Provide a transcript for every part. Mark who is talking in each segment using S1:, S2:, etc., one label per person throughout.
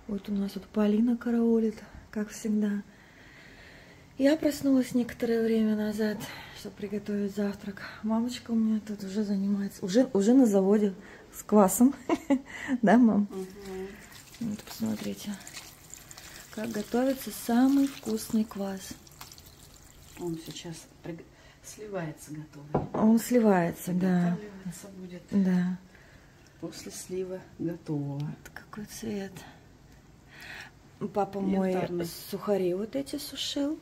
S1: Вот у нас тут Полина караулит, как всегда. Я проснулась некоторое время назад, чтобы приготовить завтрак. Мамочка у меня тут уже занимается, уже на заводе с квасом. Да, мам? Вот, посмотрите, как готовится самый вкусный квас.
S2: Он сейчас сливается готовый.
S1: Он сливается, да.
S2: Будет.
S1: Да.
S2: После слива готового.
S1: Вот какой цвет. Папа мой сухари вот эти сушил.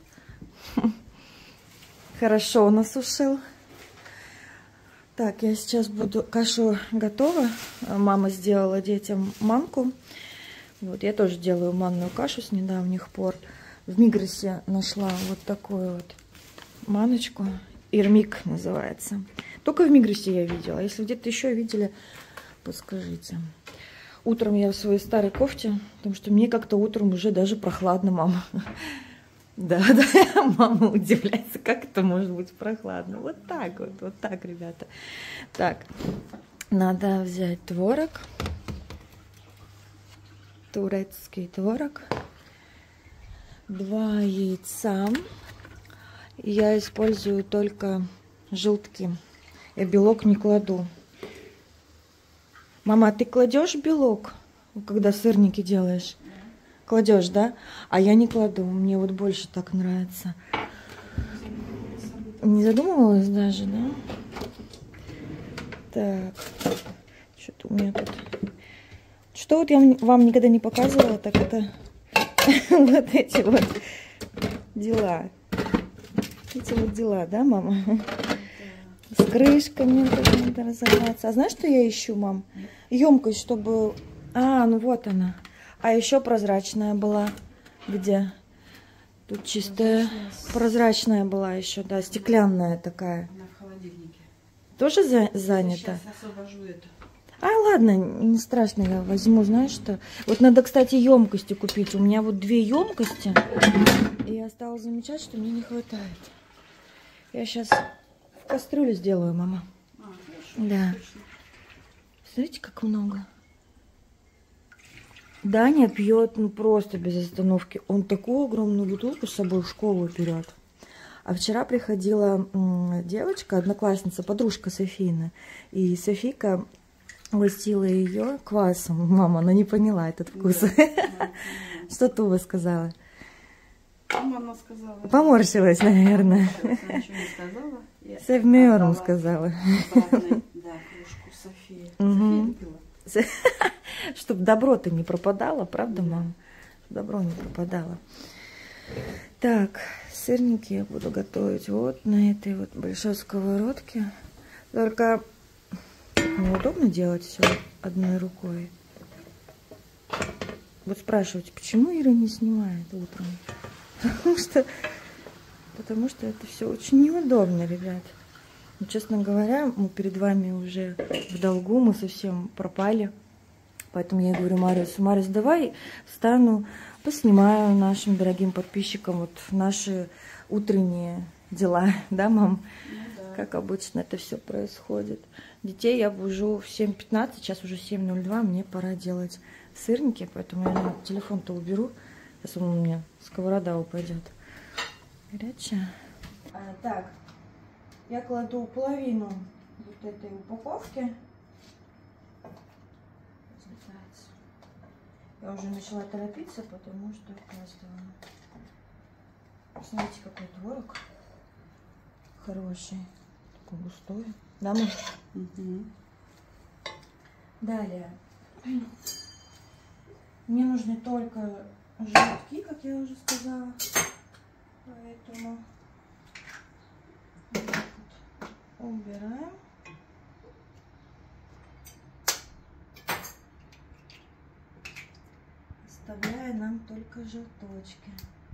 S1: Хорошо он осушил. Так, я сейчас буду... Кашу готова. Мама сделала детям манку. Вот, я тоже делаю манную кашу с недавних пор. В Мигросе нашла вот такую вот маночку. Ирмик называется. Только в Мигросе я видела. Если где-то еще видели, подскажите. Утром я в своей старой кофте, потому что мне как-то утром уже даже прохладно, мама. Да, мама удивляется, как это может быть прохладно. Вот так, ребята. Так, надо взять творог. Турецкий творог. 2 яйца. Я использую только желтки. Я белок не кладу. Мама, ты кладешь белок, когда сырники делаешь? Кладешь, да? А я не кладу. Мне вот больше так нравится. Не задумывалась даже, да? Так. Что-то у меня тут... Что вот я вам никогда не показывала, так это вот эти вот дела. Эти вот дела, да, мама? С крышками тоже надо разобраться. А знаешь, что я ищу, мам? Емкость, чтобы... А, ну вот она. А еще прозрачная была. Где? Тут чистая. Прозрачная была еще, да, стеклянная такая.
S2: Она в холодильнике.
S1: Тоже занята?
S2: Сейчас освобожу эту.
S1: А, ладно, не страшно, я возьму, знаешь что? Вот надо, кстати, емкости купить. У меня вот 2 емкости. И я стала замечать, что мне не хватает. Я сейчас в кастрюлю сделаю, мама. Да. Смотрите, как много. Даня пьет, ну, просто без остановки. Он такую огромную бутылку с собой в школу берет. А вчера приходила девочка, одноклассница, подружка Софийна. И Софийка угостила ее квасом. Мама, она не поняла этот вкус. Что Тува сказала?
S2: Мама сказала.
S1: Поморщилась, наверное. Sevmiyorum сказала.
S2: Да, кружку Софии. София любила.
S1: Чтобы добро-то не пропадало, правда, мама? Добро не пропадало. Так, сырники я буду готовить вот на этой вот большой сковородке. Только неудобно делать все одной рукой. Вот спрашиваете, почему Ира не снимает утром? Потому что это все очень неудобно, ребят. Но, честно говоря, мы перед вами уже в долгу, мы совсем пропали. Поэтому я говорю Марис, давай встану, поснимаю нашим дорогим подписчикам вот наши утренние дела, да, мам?
S2: Ну, да.
S1: Как обычно это все происходит. Детей я бужу в 7:15, сейчас уже 7:02, мне пора делать сырники, поэтому я телефон-то уберу. Сейчас он у меня сковорода упадет. Горячая. Так, я кладу половину вот этой упаковки. Я уже начала торопиться, потому что опаздываю. Смотрите, какой творог хороший, такой густой. Да, мам?
S2: Угу.
S1: Далее. Мне нужны только желтки, как я уже сказала. Поэтому вот так вот убираем. Оставляя нам только желточки.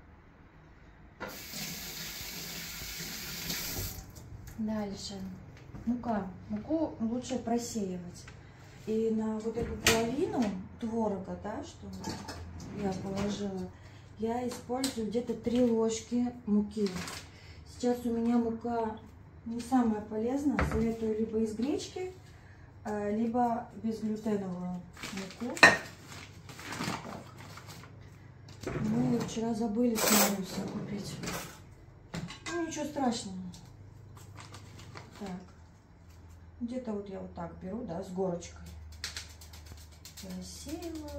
S1: Дальше. Мука. Муку лучше просеивать. И на вот эту половину творога, да, что я положила, я использую где-то 3 ложки муки. Сейчас у меня мука не самая полезная. Советую либо из гречки, либо безглютеновую муку. Так. Мы вчера забыли с Маруся купить. Ну, ничего страшного. Так. Где-то вот я вот так беру, да, с горочкой. Рассеиваю.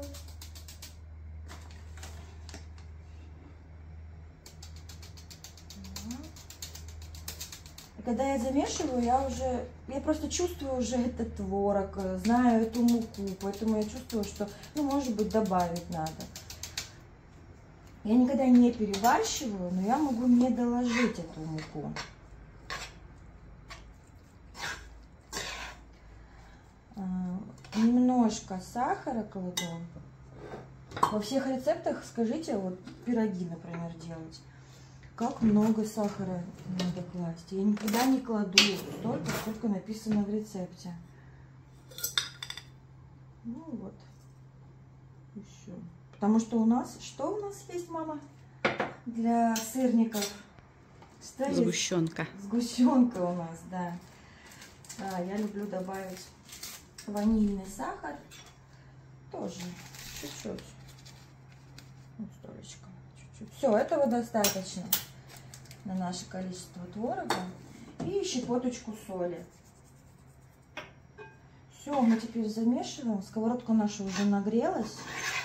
S1: И когда я замешиваю, я просто чувствую уже этот творог, знаю эту муку, поэтому я чувствую, что, ну, может быть, добавить надо. Я никогда не перебарщиваю, но я могу не доложить эту муку. Немножко сахара кладу. Во всех рецептах скажите, вот пироги, например, делать, как много сахара надо класть. Я никогда не кладу столько, сколько написано в рецепте. Ну вот. И все. Потому что что у нас есть, мама, для сырников?
S2: Сгущенка.
S1: Сгущенка у нас, да. Да, я люблю добавить ванильный сахар. Тоже чуть-чуть. Вот столечко. Чуть-чуть. Все, этого достаточно на наше количество творога. И щепоточку соли. Все, мы теперь замешиваем. Сковородка наша уже нагрелась.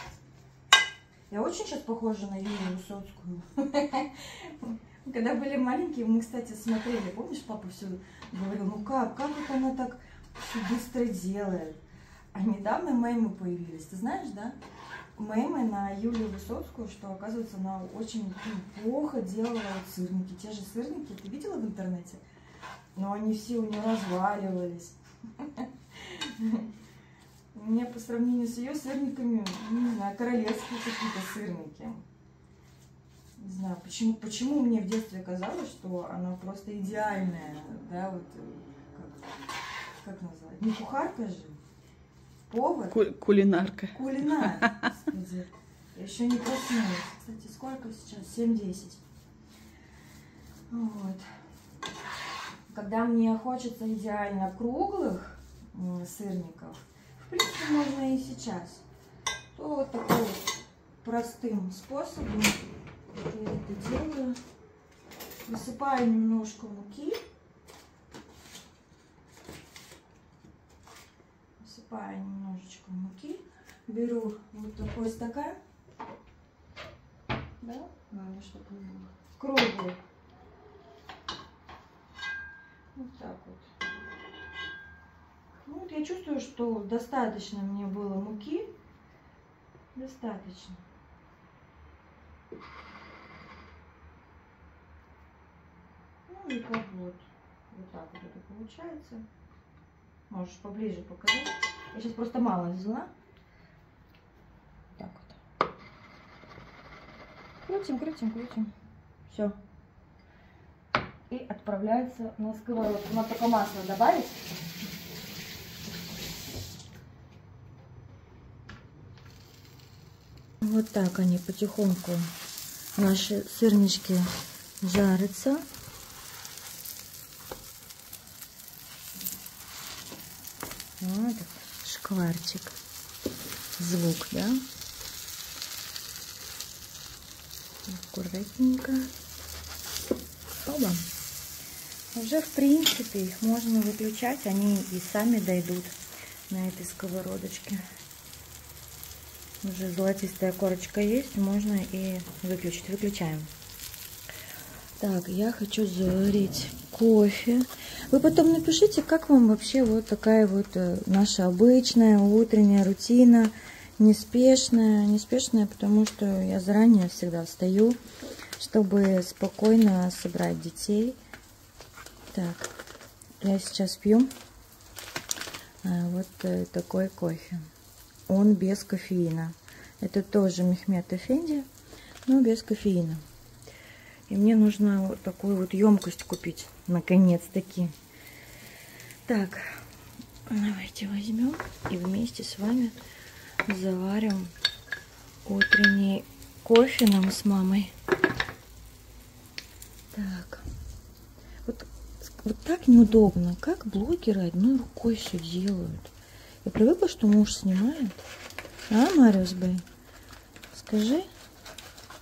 S1: Я очень сейчас похожа на Юлию Высоцкую. Когда были маленькие, мы, кстати, смотрели. Помнишь, папа все говорил, ну как вот она так все быстро делает. А недавно мемы появились. Ты знаешь, да? Мемы на Юлию Высоцкую, что, оказывается, она очень плохо делала вот сырники. Те же сырники, ты видела в интернете? Но они все у нее разваливались. У меня по сравнению с ее сырниками, не знаю, королевские какие-то сырники. Не знаю, почему мне в детстве казалось, что она просто идеальная, да, вот, как назвать, не кухарка же, повар.
S2: Кулинарка.
S1: Кулинар, господи, я еще не проснулась. Кстати, сколько сейчас? 7:10. Вот. Когда мне хочется идеально круглых сырников, в принципе, можно и сейчас, то вот такой вот простым способом я это делаю. Высыпаю немножко муки. Высыпаю немножечко муки. Беру вот такой стакан. Да? Надо, чтобы было круглый. Вот так вот. Ну, вот я чувствую, что достаточно мне было муки. Достаточно. Ну и как вот так вот это получается. Можешь поближе показать. Я сейчас просто мало взяла. Так вот. Крутим. Все. И отправляется на сковородку. Надо только масло добавить. Вот так они потихоньку, наши сырнички, жарятся. Вот шкварчик. Звук, да? Аккуратненько. Оба. Уже, в принципе, их можно выключать. Они и сами дойдут на этой сковородочке. Уже золотистая корочка есть, можно и выключить. Выключаем. Так, я хочу заварить кофе. Вы потом напишите, как вам вообще вот такая вот наша обычная утренняя рутина, неспешная, потому что я заранее всегда встаю, чтобы спокойно собрать детей. Так, я сейчас пью вот такой кофе. Он без кофеина. Это тоже Мехмед Эфенди, но без кофеина. И мне нужно вот такую вот емкость купить, наконец-таки. Так, давайте возьмем и вместе с вами заварим утренний кофе нам с мамой. Так, вот так неудобно, как блогеры одной рукой все делают. Я привыкла, что муж снимает. А, Мариус Бэй? Скажи.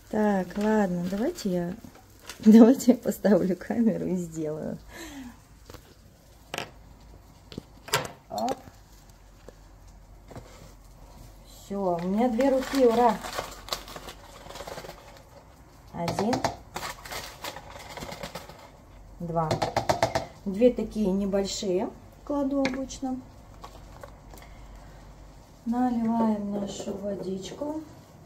S1: Так, ладно, давайте я поставлю камеру и сделаю. Оп. Все, у меня 2 руки, ура! 1, 2. 2 такие небольшие кладу обычно. Наливаем нашу водичку.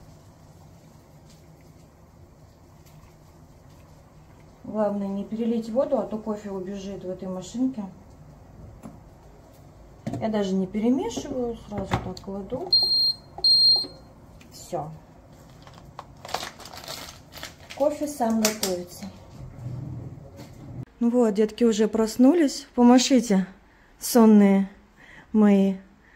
S1: Главное не перелить воду, а то кофе убежит в этой машинке. Я даже не перемешиваю, сразу так кладу. Все. Кофе сам готовится. Ну вот, детки уже проснулись. Помашите, сонные мои.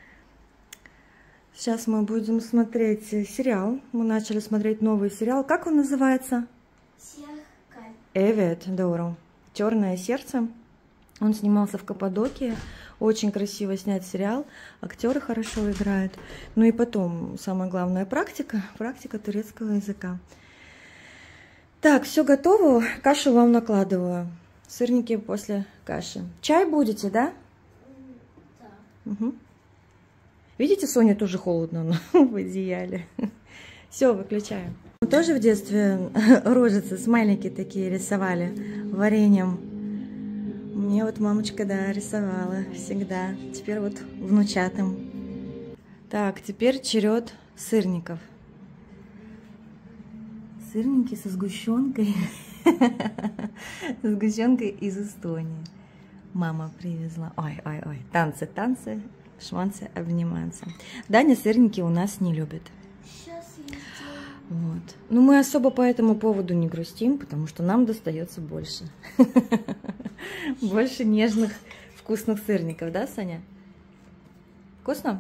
S1: Сейчас мы будем смотреть сериал. Мы начали смотреть новый сериал. Как он называется? Evet, doğru. «Черное сердце». Он снимался в Каппадокии. Очень красиво снят сериал. Актеры хорошо играют. Ну и потом, самое главное, практика. Практика турецкого языка. Так, все готово. Кашу вам накладываю. Сырники после каши. Чай будете, да? Да. Угу. Видите, Соне тоже холодно в одеяле. Все, выключаем. Мы тоже в детстве рожицы, смайлики такие рисовали вареньем. Мне вот мамочка, да, рисовала всегда. Теперь вот внучатым. Так, теперь черед сырников. Сырники со сгущенкой. Сгущенкой из Эстонии. Мама привезла. Ой, ой, ой. Танцы, танцы, шманцы обнимаются. Даня сырники у нас не любит. Вот. Ну, мы особо по этому поводу не грустим, потому что нам достается больше. Больше нежных, вкусных сырников, да, Саня? Вкусно?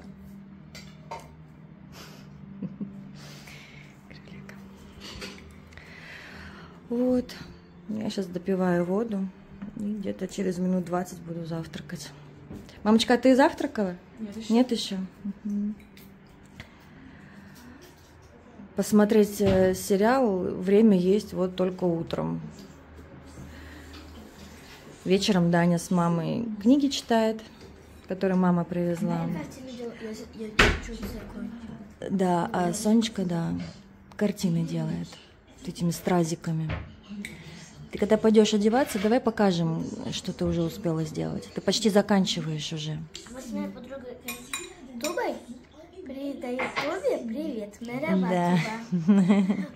S1: Вот. Я сейчас допиваю воду. И где-то через минут 20 буду завтракать. Мамочка, а ты завтракала?
S2: Нет еще.
S1: Нет еще? Угу. Посмотреть сериал время есть вот только утром. Вечером Даня с мамой книги читает, которые мама привезла. Да, а Сонечка, да, картины делает этими стразиками. Ты когда пойдешь одеваться, давай покажем, что ты уже успела сделать. Ты почти заканчиваешь уже.
S3: Вот моя подруга Тубай передает Тубе привет. Merhaba,
S1: Да.
S3: Tuba.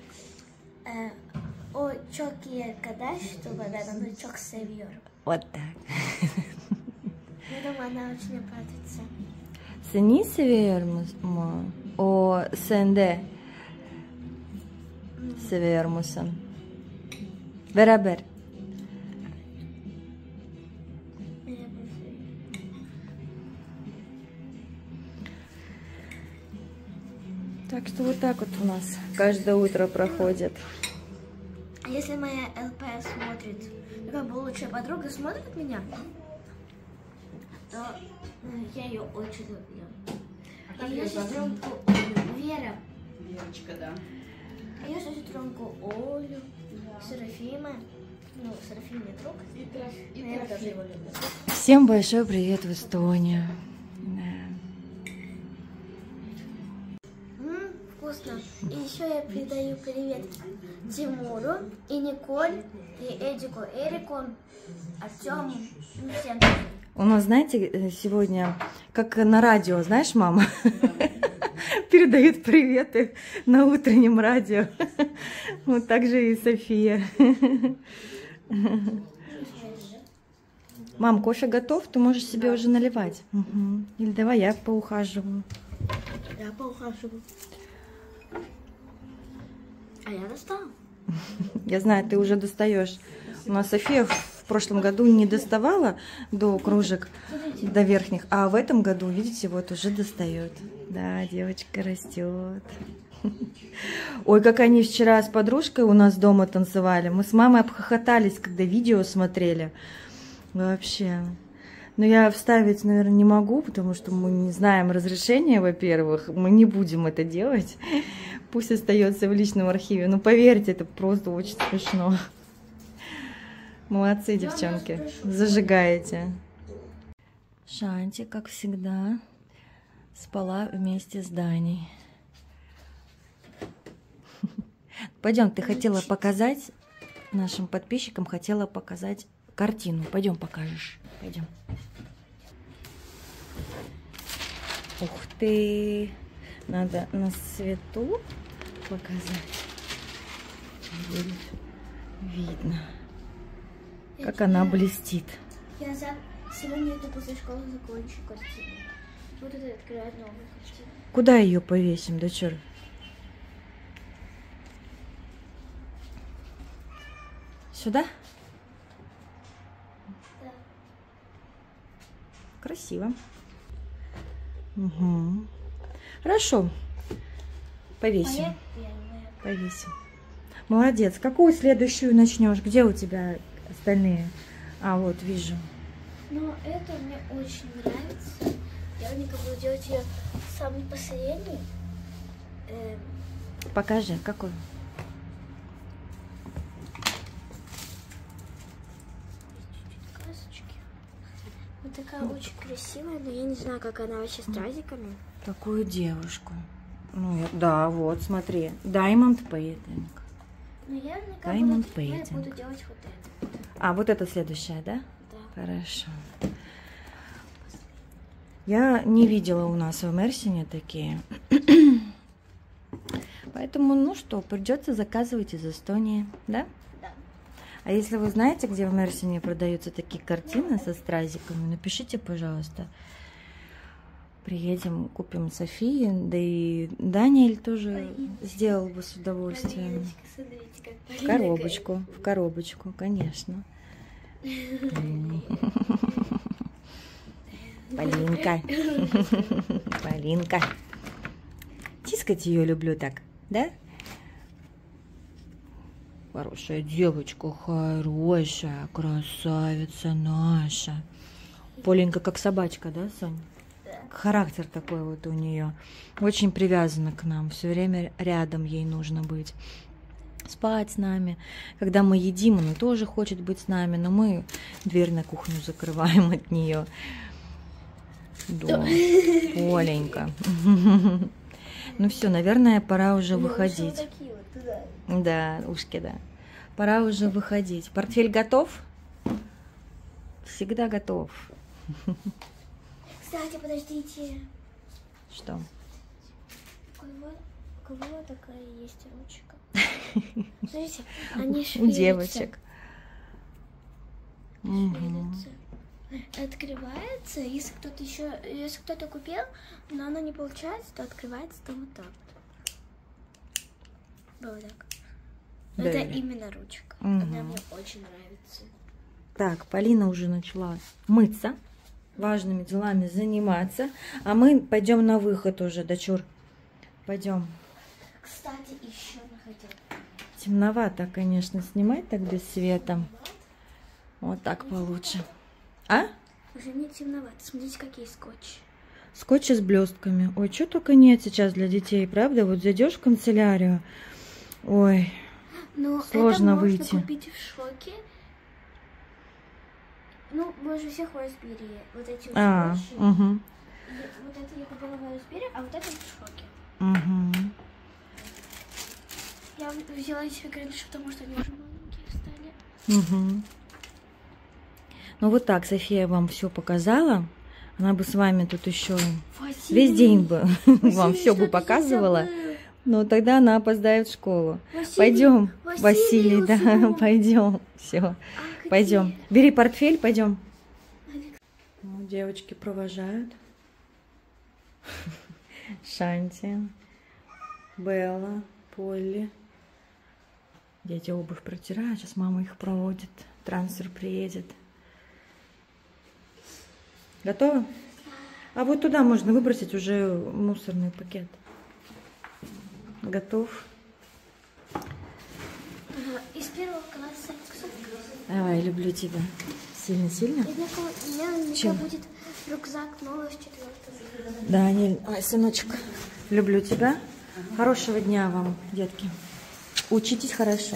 S3: O çok iyi arkadaş Tuba, ben onu çok seviyorum.
S1: Вот так.
S3: Я думаю, она очень обрадуется.
S1: Seni seviyor mu? O sende seviyor musun? Beraber. Так что вот так вот у нас каждое утро проходит.
S3: А если моя ЛП смотрит, такая была лучшая подруга, смотрит меня, то я ее очень люблю. А ее сестренку Вера.
S2: Верочка, да.
S3: А ее сестренку Олю, Серафима. Ну, Серафим мне друг. Но я тоже его люблю.
S1: Всем большой привет в Эстонию. Да.
S3: Вкусно. И еще я передаю привет Тимуру, и Николь, и Эдику, Эрику, Артему, ну всем.
S1: У нас, знаете, сегодня, как на радио, знаешь, мама, передают приветы на утреннем радио. Вот так же и София. Мам, кофе готов? Ты можешь себе уже наливать. Угу. Или давай я поухаживаю.
S3: Я поухаживаю. А я достала.
S1: Я знаю, ты уже достаешь. У нас София в прошлом году не доставала до кружек, до верхних, а в этом году, видите, вот уже достает. Да, девочка растет. Ой, как они вчера с подружкой у нас дома танцевали. Мы с мамой обхохотались, когда видео смотрели. Вообще. Но я вставить, наверное, не могу, потому что мы не знаем разрешения, во-первых. Мы не будем это делать. Пусть остается в личном архиве. Ну, поверьте, это просто очень смешно. Молодцы, девчонки. Зажигаете. Шанти, как всегда, спала вместе с Даней. Пойдем, ты хотела показать нашим подписчикам, хотела показать картину. Пойдем, покажешь. Пойдем. Ух ты! Надо на свету показать. Будет видно, как она блестит.
S3: Я сегодня иду после школы, закончу картину. Буду открывать новую картину.
S1: Куда ее повесим, дочер? Сюда?
S3: Да.
S1: Красиво. Угу. Хорошо. Повесим.
S3: Моя первая.
S1: Повесим. Молодец. Какую следующую начнешь? Где у тебя остальные? А, вот, вижу.
S3: Но это мне очень нравится. Я буду делать ее самый последний.
S1: Покажи, какой?
S3: Красочки. Вот такая очень красивая, но я не знаю, как она вообще с стразиками.
S1: Такую девушку. Ну, да, вот, смотри. Diamond Painting.
S3: Но я
S1: Diamond
S3: я
S1: Painting.
S3: буду делать вот это.
S1: А, вот это следующая, да?
S3: Да.
S1: Хорошо. Я не видела у нас в Мерсине такие. Поэтому, ну что, придется заказывать из Эстонии, да?
S3: Да.
S1: А если вы знаете, где в Мерсине продаются такие картины со стразиками, напишите, пожалуйста. Приедем, купим Софии, да и Даниэль тоже сделал бы с удовольствием.
S3: Смотрите, как
S1: В коробочку, в коробочку, конечно. Полинка. Полинка. Тискать ее люблю так, да? Хорошая девочка, хорошая, красавица наша. Поленька как собачка, да, Соня? Характер такой вот у нее. Очень привязана к нам. Все время рядом ей нужно быть. Спать с нами. Когда мы едим, она тоже хочет быть с нами, но мы дверь на кухню закрываем от нее. Да, Поленька. Ну все, наверное, пора уже выходить. Да, ушки, да. Пора уже выходить. Портфель готов? Всегда готов.
S3: Кстати, подождите.
S1: Что?
S3: У кого такая есть ручка? Смотрите, они
S1: У
S3: швелятся.
S1: девочек.
S3: Швелятся. Открывается, если кто-то еще, если кто-то купил, но оно не получается, то открывается, то вот так вот. Вот так.
S1: Да.
S3: Это именно ручка. Она мне очень нравится.
S1: Так, Полина уже начала мыться, важными делами заниматься, а мы пойдем на выход уже, дочур. Пойдем.
S3: Кстати, еще находила.
S1: Темновато, конечно, снимать так без света. Вот так получше. А?
S3: Уже не темновато. Смотрите, какие скотчи.
S1: Скотчи с блестками. Ой, что только нет сейчас для детей, правда? Вот зайдешь в канцелярию, ой,
S3: но
S1: сложно
S3: это можно
S1: выйти.
S3: Купить в Шоке. Ну, больше всех в Росбери. Вот эти вот скотчи.
S1: Угу.
S3: Вот это я купила в Росбери, а вот это в Шоке.
S1: Угу.
S3: Я взяла себе гранж, потому что они уже маленькие стали.
S1: Угу. Ну вот так, София вам все показала. Она бы с вами тут еще весь день бы вам все бы показывала. Но тогда она опоздает в школу. Пойдем, Василий, да, пойдем. Все, пойдем. Бери портфель, пойдем. Девочки провожают. Шанти, Белла, Полли. Дети обувь протирают, сейчас мама их проводит. Трансфер приедет. Готово? А вот туда можно выбросить уже мусорный пакет. Готов?
S3: Из первого класса.
S1: Давай, люблю тебя. Сильно-сильно?
S3: У меня будет рюкзак новый с 4-го.
S1: Даниэль, ой, сыночек, люблю тебя. Хорошего дня вам, детки. Учитесь хорошо.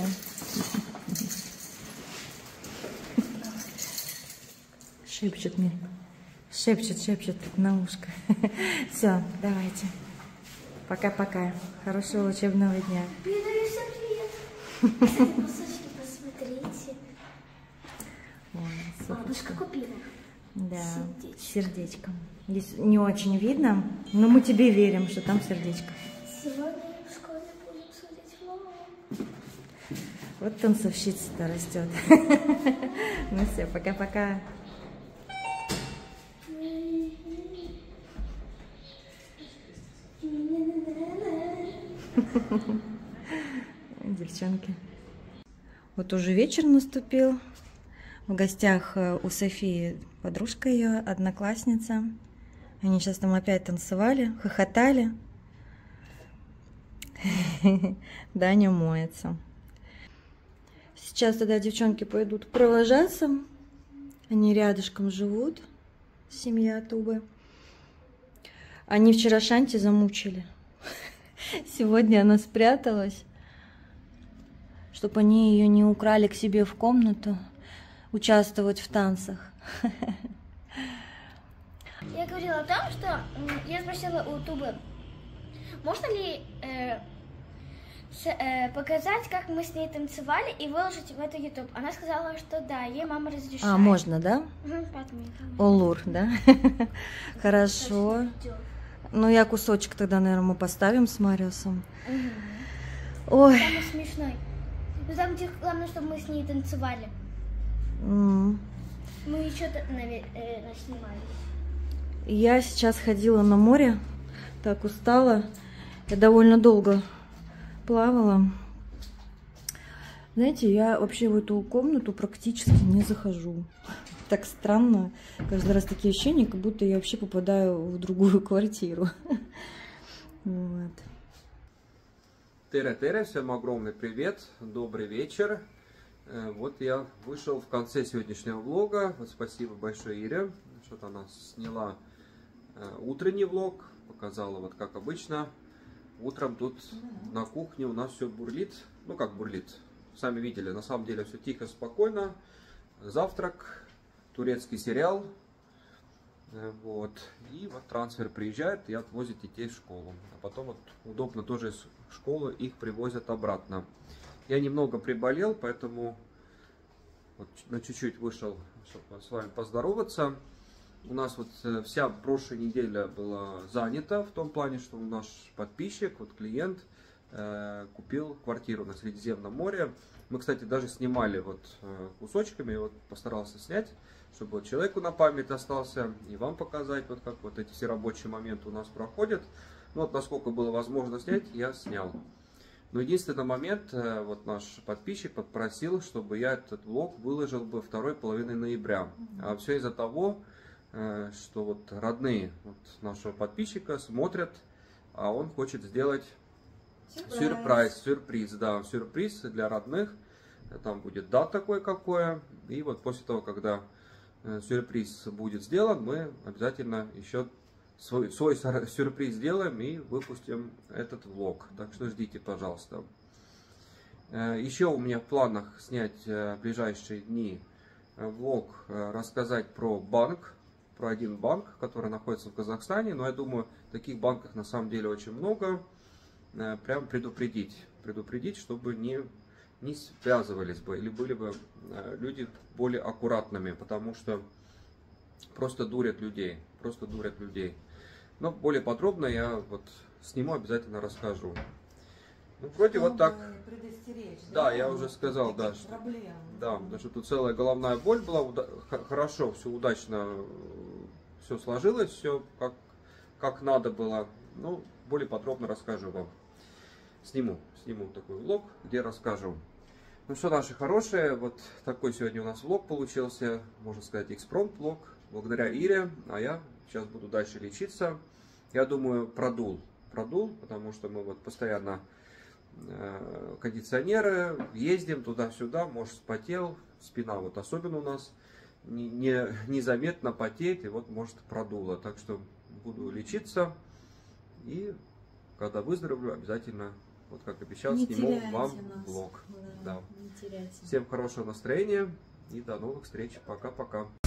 S1: Шепчет мне. Шепчет на ушко. Все, давайте. Пока-пока. Хорошего учебного дня.
S3: Передаю всем привет. Кстати, кусочки, посмотрите.
S1: Ой,
S3: Бабушка купила.
S1: да,
S3: Сердечко.
S1: сердечком. Здесь не очень видно, но мы тебе верим, что там сердечко.
S3: Сегодня в школе будем смотреть влог.
S1: Вот танцовщица-то растет. Ну все, пока-пока. Девчонки. Вот уже вечер наступил. В гостях у Софии подружка ее, одноклассница. Они сейчас там опять танцевали, хохотали. Даня моется. Сейчас тогда девчонки пойдут провожаться. Они рядышком живут. Семья Тубы. Они вчера Шанти замучили. Сегодня она спряталась, чтобы они ее не украли к себе в комнату, участвовать в танцах.
S3: Я говорила о том, что я спросила у Тубы, можно ли показать, как мы с ней танцевали и выложить в это YouTube. Она сказала, что да, ей мама разрешает.
S1: А, можно, да?
S3: Поэтому
S1: Олур, да? Хорошо. Ну, я кусочек тогда, наверное, мы поставим с Мариусом. Ой.
S3: Самый смешной. Ну, там главное, чтобы мы с ней танцевали. Мы что-то наснимали.
S1: Я сейчас ходила на море, так устала. Я довольно долго плавала. Знаете, я вообще в эту комнату практически не захожу. Так странно. Каждый раз такие ощущения, как будто я вообще попадаю в другую квартиру. Вот.
S4: Тере-тере, всем огромный привет, добрый вечер. Вот я вышел в конце сегодняшнего влога. Вот спасибо большое Ире, что-то она сняла утренний влог, показала вот как обычно. Утром тут на кухне у нас все бурлит, ну как бурлит, сами видели, на самом деле все тихо, спокойно. Завтрак, турецкий сериал, вот, и вот трансфер приезжает и отвозит детей в школу. А потом вот удобно тоже из школы их привозят обратно. Я немного приболел, поэтому вот на чуть-чуть вышел, чтобы с вами поздороваться. У нас вот вся прошлая неделя была занята в том плане, что наш подписчик, вот клиент, купил квартиру на Средиземном море. Мы, кстати, даже снимали вот кусочками, вот постарался снять, чтобы вот человеку на память остался и вам показать, вот как вот эти все рабочие моменты у нас проходят. Ну, вот насколько было возможно снять, я снял. Но единственный момент, вот наш подписчик попросил, чтобы я этот влог выложил бы второй половиной ноября. А все из-за того, что вот родные вот нашего подписчика смотрят, а он хочет сделать сюрприз, да, сюрприз для родных. Там будет дата кое-какое. И вот после того, когда сюрприз будет сделан, мы обязательно еще свой сюрприз сделаем и выпустим этот влог. Так что ждите, пожалуйста. Еще у меня в планах снять в ближайшие дни влог, рассказать про банк, про один банк, который находится в Казахстане. Но я думаю, таких банков на самом деле очень много. Прям предупредить, чтобы не связывались бы или были бы люди более аккуратными, потому что просто дурят людей. Но более подробно я вот сниму, обязательно расскажу. Ну, вроде вот так. Да, я уже сказал, да, что, да, даже тут целая головная боль была. Хорошо, все удачно, все сложилось, все как надо было. Ну, более подробно расскажу вам. Сниму такой влог, где расскажу. Ну что, наши хорошие, вот такой сегодня у нас влог получился, можно сказать, экспромт-влог, благодаря Ире, а я сейчас буду дальше лечиться. Я думаю, продул, потому что мы вот постоянно кондиционеры, ездим туда-сюда, может, вспотел, спина вот особенно у нас незаметно потеет, и вот может продуло. Так что буду лечиться и когда выздоровлю, обязательно, вот как обещал,
S2: Не
S4: сниму
S2: теряйте
S4: вам
S2: нас.
S4: влог.
S2: Да,
S4: Да.
S2: не теряйте.
S4: Всем хорошего настроения и до новых встреч. Пока-пока.